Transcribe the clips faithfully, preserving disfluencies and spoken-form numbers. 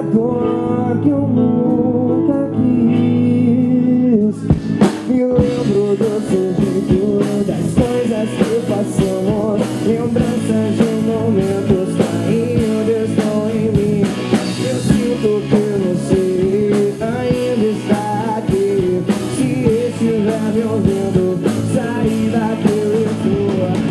dor que eu nunca quis. Me lembro do seu jeito, das coisas que passamos, lembranças de momentos caindo estão em mim. Eu sinto que você ainda está aqui. Se estiver me ouvindo, sair daquele rua.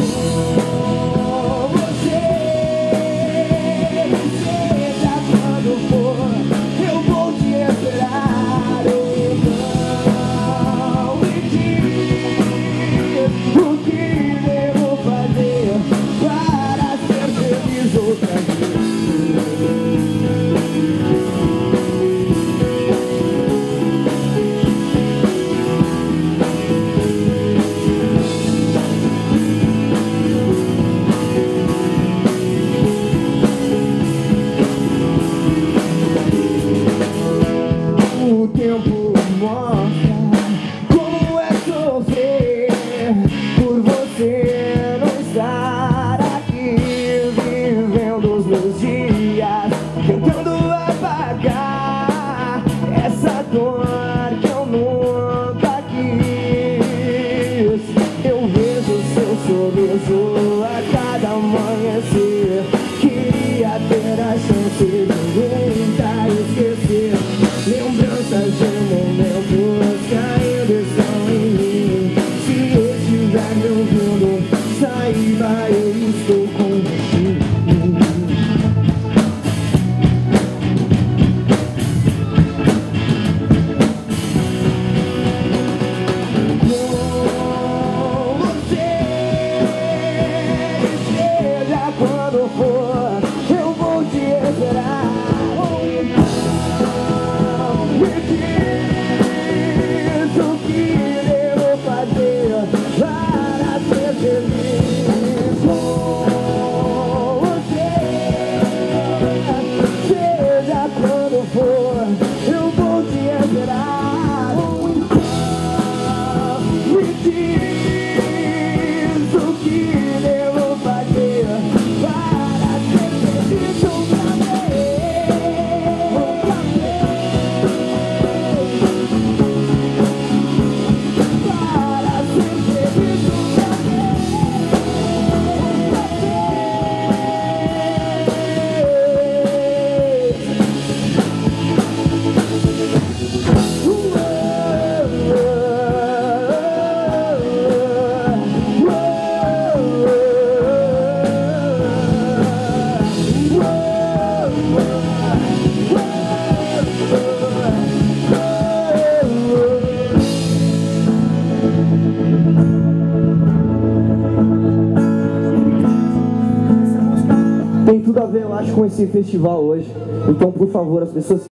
O tempo mostra como é sofrer por você não estar aqui, vivendo os meus dias, tentando apagar essa dor que eu nunca quis. Eu vejo seu sorriso a cada amanhecer, queria ter a chance de nunca esquecer. Lembranças de momentos que ainda estão em mim. Se estiver me ouvindo, saiba, eu estou contigo. Com você, seja quando for, eu vou te esperar. Tem tudo a ver, eu acho, com esse festival hoje. Então, por favor, as pessoas